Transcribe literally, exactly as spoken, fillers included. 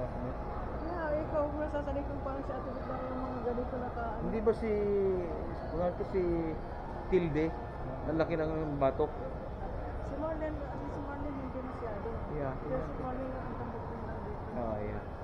classmate. Yeah, ikaw kung nasasanay kung parang si Ate Bigla yung mga ganito naka... Ano. Hindi ba si, kung ito si Tilde, ang laki ng batok? Si Marlene, si Marlene hindi masyado. Yeah. Pero si Marlene ang tambok ng dito. Oh, yeah.